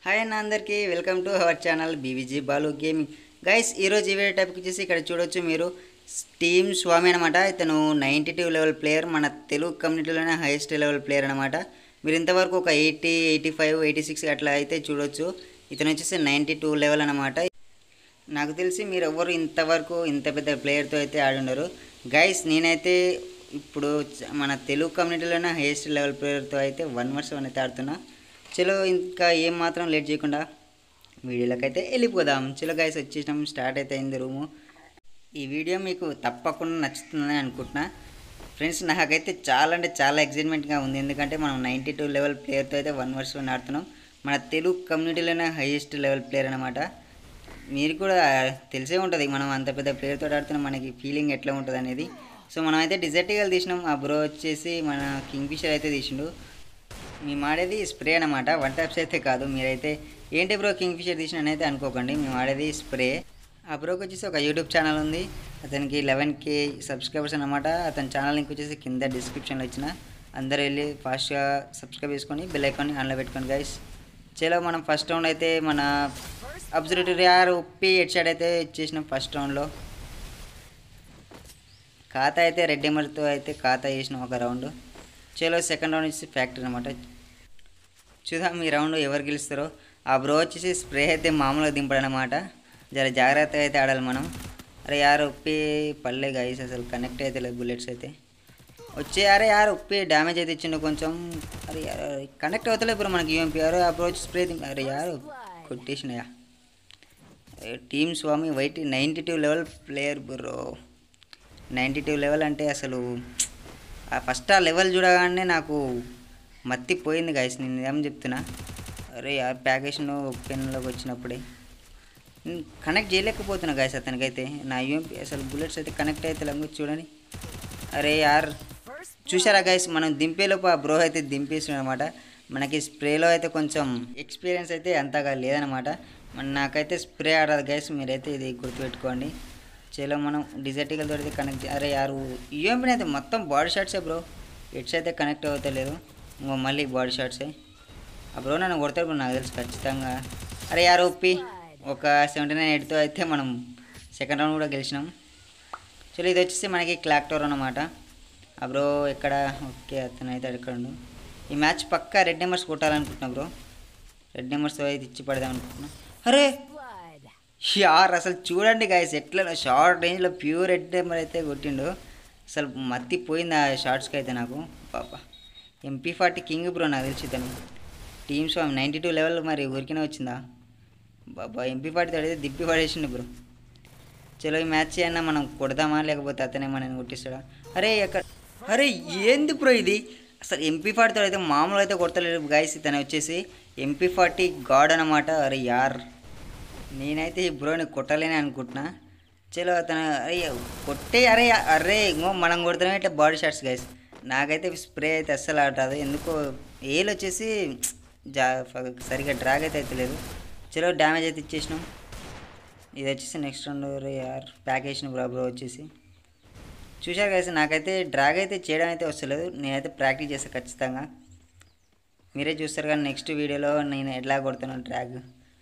Hi అన్న అందరికీ welcome to our channel BBG Balu gaming. Guys ఈరోజు ఈ వీడియో టాపిక్ వచ్చేసి ఇక్కడ చూడొచ్చు మీరు టీమ్ స్వామి అనమాట. ఇతను 92 లెవెల్ ప్లేయర్, మన తెలుగు కమ్యూనిటీలోనే హైయెస్ట్ లెవెల్ ప్లేయర్ అనమాట. మీరు ఇంతవరకు ఒక 80, 85, 86 అట్లా అయితే చూడొచ్చు. ఇతను వచ్చేసి 92 లెవెల్ అనమాట. నాకు తెలిసి మీరు ఎవరు ఇంతవరకు ఇంత పెద్ద ప్లేయర్తో అయితే ఆడుండరు గైస్. నేనైతే ఇప్పుడు మన తెలుగు కమ్యూనిటీలోనే హైయెస్ట్ లెవెల్ ప్లేయర్తో అయితే 1 vs 1 అయితే ఆడుతున్నా. చలో ఇంకా ఏం మాత్రం లేట్ చేయకుండా వీడియోలోకి అయితే వెళ్ళిపోదాం. చలో గైస్ వచ్చేసాం, స్టార్ట్ అయితే అయింది రూము. ఈ వీడియో మీకు తప్పకుండా నచ్చుతుందని అనుకుంటున్నా ఫ్రెండ్స్. నాకైతే చాలా అంటే చాలా ఎక్సైట్మెంట్గా ఉంది, ఎందుకంటే మనం 92 లెవెల్ ప్లేయర్తో అయితే 1 vs 1 ఆడుతున్నాం. మన తెలుగు కమ్యూనిటీలోనే హైయెస్ట్ లెవెల్ ప్లేయర్ అనమాట. మీరు కూడా తెలిసే ఉంటుంది మనం అంత పెద్ద ప్లేయర్తో ఆడుతున్నాం, మనకి ఫీలింగ్ ఎట్లా ఉంటుంది అనేది. సో మనం అయితే డిజర్టికల్ తీసినాం. ఆ బ్రో వచ్చేసి మన కింగ్ఫిషర్ అయితే తీసిండు. మేము ఆడేది స్ప్రే అనమాట, 1 taps అయితే కాదు. మీరైతే ఏంటి బ్రో కింగ్ఫిషర్ తీసిన అయితే అనుకోకండి, మేము ఆడేది స్ప్రే. ఆ బ్రోకి వచ్చేసి ఒక యూట్యూబ్ ఛానల్ ఉంది, అతనికి 11K సబ్స్క్రైబర్స్ అనమాట. అతని ఛానల్ లింక్ వచ్చేసి కింద డిస్క్రిప్షన్లో ఇచ్చిన, అందరూ వెళ్ళి ఫాస్ట్గా సబ్స్క్రైబ్ చేసుకొని బెల్ ఐకాన్ని ఆన్లో పెట్టుకోండి గైస్. చలో మనం ఫస్ట్ రౌండ్ అయితే మన అబ్జర్వేటరీ ఉప్పి హెడ్ షాట్ అయితే ఇచ్చేసినాం ఫస్ట్ రౌండ్లో. ఖాతా అయితే రెడ్ ఎమర్తో అయితే ఖాతా చేసినాం ఒక రౌండ్. చలో సెకండ్ రౌండ్ వచ్చేసి ఫ్యాక్టరీ అనమాట. చూద్దాం ఈ రౌండ్ ఎవరు గెలుస్తారో. ఆ బ్రో వచ్చేసి స్ప్రే అయితే మామూలుగా దింపడనమాట, జర జాగ్రత్తగా అయితే ఆడాలి మనం. అరే యారు ఉప్పి పల్లె గైస్, అసలు కనెక్ట్ అయితే లేదు బుల్లెట్స్ అయితే వచ్చే. అరే యారు ఉప్పి డ్యామేజ్ అయితే ఇచ్చిండు కొంచెం. అరే యారు కనెక్ట్ అవుతలేదు బ్రో మనకి యూఎంపీ. అరే ఆ బ్రో వచ్చి స్ప్రే దింప. అరే యారు కొట్టేసినాయా. Team Swami white 92 level player bro. 92 level అంటే అసలు ఫస్ట్ ఆ లెవెల్ చూడగానే నాకు మత్తిపోయింది గైస్, నేను ఏం చెప్తున్నా. అరే ఆ ప్యాకేషన్ పెన్లోకి వచ్చినప్పుడే నేను కనెక్ట్ చేయలేకపోతున్నా గైస్ అతనికైతే. నా యూఎంపీ అసలు బుల్లెట్స్ అయితే కనెక్ట్ అయితే లేదు చూడండి. అరే యార్ చూసారా గైస్, మనం దింపేలోపు ఆ బ్రో అయితే దింపేస్తున్నాడు అనమాట. మనకి స్ప్రేలో అయితే కొంచెం ఎక్స్పీరియన్స్ అయితే అంతగా లేదనమాట. నాకైతే స్ప్రే ఆడదు గైస్, మీరైతే ఇది గుర్తుపెట్టుకోండి. చలో మనం డిజర్టికల్ తోటి కనెక్ట్. అరే యారు యూఎంపీని అయితే మొత్తం బాడీ షాట్సే బ్రో, హెడ్స్ అయితే కనెక్ట్ అవుతలేదు. ఇంకో మళ్ళీ బాడీ షాట్సే. ఆ బ్రో నన్ను కొడతాడు బ్రో నాకు తెలుసు ఖచ్చితంగా. అరే యారు ఉప్పి ఒక 79 హెడ్తో అయితే మనం సెకండ్ రౌండ్ కూడా గెలిచినాం. చలో ఇది వచ్చేసి మనకి క్లాక్ టవర్ అనమాట. ఆ బ్రో ఎక్కడ, ఓకే అతను అయితే ఎక్కడ. ఈ మ్యాచ్ పక్కా రెడ్ నెంబర్స్ కొట్టాలనుకుంటున్నా బ్రో, రెడ్ నెంబర్స్ అయితే ఇచ్చి పడదాం అనుకుంటున్నా. అరే యార్ అసలు చూడండి గాయస్ ఎట్లా షార్ట్ రేంజ్లో ప్యూర్ రెడ్ నెంబర్ అయితే కొట్టిండు. అసలు మత్తిపోయింది ఆ షార్ట్స్కి అయితే నాకు. పాప MP40 కింగ్ బ్రో నాకు తెలిసి తను టీమ్స్ 92 లెవెల్ మరి ఊరికినే వచ్చిందా బాబా. MP40 అయితే దిప్పి పడేసిండు బ్రో. చలో ఈ మ్యాచ్ అయినా మనం కొడదామా లేకపోతే అతనే మనని కొట్టిస్తాడా. అరే ఎక్కడ, అరే ఏంది బ్రో ఇది అసలు. MP40 అయితే మామూలు అయితే కొడతలేదు గాయస్. తను వచ్చేసి MP40 గాడ్ అనమాట. అరే యార్ నేనైతే ఈ బ్రోని కొట్టలేని అనుకుంటున్నా. చలో అతను అరే కొట్టే. అరే అరే ఇంకో మనం కొడుతున్నాం ఇట్లా బాడీ షాట్స్ గైస్. నాకైతే స్ప్రే అయితే అస్సలు ఆడదు ఎందుకో. ఏలు వచ్చేసి సరిగ్గా డ్రాగ్ అయితే అవుతలేదు. చలో డ్యామేజ్ అయితే ఇచ్చేసినాం. ఇది వచ్చేసి నెక్స్ట్ రౌండ్. యార్ ప్యాక్ వేసిన బ్రో వచ్చేసి చూశారు గైస్. నాకైతే డ్రాగ్ అయితే చేయడం అయితే వస్తలేదు, నేనైతే ప్రాక్టీస్ చేస్తాను ఖచ్చితంగా. మీరే చూస్తారు కానీ నెక్స్ట్ వీడియోలో నేను ఎట్లా కొడుతున్నాను డ్రాగ్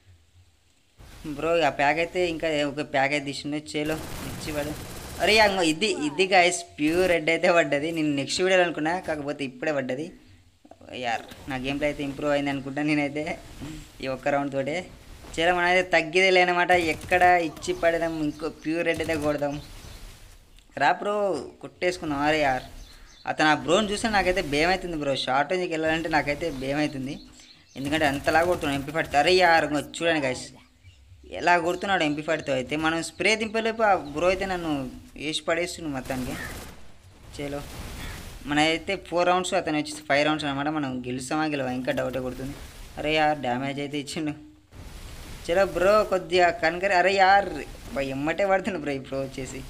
బ్రో. ఆ ప్యాక్ అయితే ఇంకా ఒక ప్యాక్ అయితే తీసిండే. చేలో ఇచ్చి పడు. అరే ఇది గాయస్ ప్యూర్ రెడ్ అయితే పడ్డది. నేను నెక్స్ట్ వీడియోలో అనుకున్నా, కాకపోతే ఇప్పుడే పడ్డది. యార్ నా గేమ్ ప్లే అయితే ఇంప్రూవ్ అయింది అనుకుంటా నేనైతే ఈ ఒక్క రౌండ్ తోటే. చేలో మనం అయితే తగ్గేదే లేనమాట, ఎక్కడ ఇచ్చి పడదాం. ఇంకో ప్యూర్ రెడ్ అయితే కొడదాం రా బ్రో, కొట్టేసుకుందాం. అరే యార్ అతను ఆ బ్రోని చూస్తే నాకైతే భయం అవుతుంది బ్రో. షార్ట్ రేంజ్కి వెళ్ళాలంటే నాకైతే భయం అవుతుంది, ఎందుకంటే అంతలా కొడుతున్నాడు MP40. అరే యార్ చూడండి గాయస్ ఎలా కొడుతున్నాడు MP40 అయితే. మనం స్ప్రే దింపలేపు ఆ బ్రో అయితే నన్ను వేసి పడేస్తున్నాడు మొత్తానికి. చలో మన అయితే 4 రౌండ్స్, అతను వచ్చేసి 5 రౌండ్స్ అనమాట. మనం గెలుస్తామా గెలవా ఇంకా డౌటే కొడుతుంది. అరే యార్ డ్యామేజ్ అయితే ఇచ్చిండు. చలో బ్రో కొద్దిగా కనుకరి. అరే యార్ ఎమ్మటే పడుతుంది బ్రో ఈ బ్రో వచ్చేసి.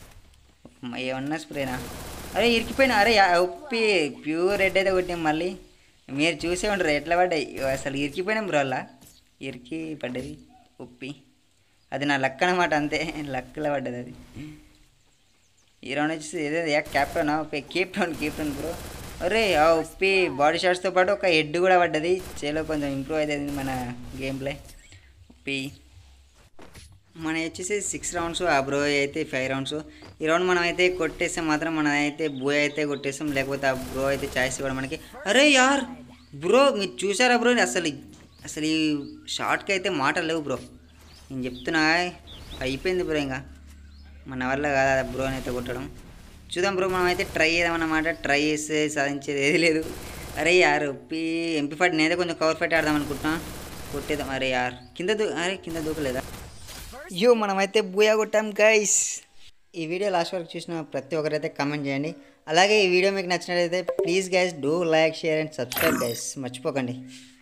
ఏమన్నా స్ప్రేనా. అరే ఇరికిపోయినా. అరే ఉప్పి ప్యూర్ రెడ్ అయితే కొట్టినాం మళ్ళీ. మీరు చూసే ఉంటారు ఎట్లా పడ్డాయి అసలు. ఇరికిపోయినాం బ్రో, అలా ఇరికి పడ్డది ఉప్పి. అది నా లక్ అనమాట, అంతే లక్లో పడ్డది అది. ఈ రౌండ్ వచ్చేసి ఏదో captain okay cape town bro. అరే ఆ ఉప్పి బాడీ షాట్స్తో పాటు ఒక హెడ్ కూడా పడ్డది. చేలో కొంచెం ఇంప్రూవ్ అవుతుంది మన గేమ్ ప్లే. ఉప్పి మన వచ్చేసి 6 రౌండ్స్, ఆ బ్రో అయితే 5 రౌండ్స్. ఈ రౌండ్ మనం అయితే కొట్టేస్తే మాత్రం మనం అయితే బూయ్ అయితే కొట్టేస్తాం, లేకపోతే ఆ బ్రో అయితే ఛాయిస్ ఇవ్వడం మనకి. అరే యార్ బ్రో మీరు చూసారా బ్రో, అసలు అసలు ఈ షార్ట్కి అయితే మాటలు లేవు బ్రో. నేను చెప్తున్నా అయిపోయింది బ్రో, ఇంకా మన వల్ల కాదు బ్రోని అయితే కొట్టడం. చూద్దాం బ్రో, మనం అయితే ట్రై చేద్దామన్నమాట. ట్రై చేస్తే సాధించేది ఏది లేదు. అరే యార్ MP40 నేనైతే కొంచెం కవర్ ఫైట్ ఆడదాం అనుకుంటున్నా, కొట్టేద్దాం. అరే యార్ కింద దూకలేదా? మనమైతే బూయా కొట్టాం గైస్. ఈ వీడియో లాస్ట్ వరకు చూసిన ప్రతి ఒక్కరైతే కామెంట్ చేయండి. అలాగే ఈ వీడియో మీకు నచ్చినట్లయితే please guys do like, share and subscribe guys, మర్చిపోకండి.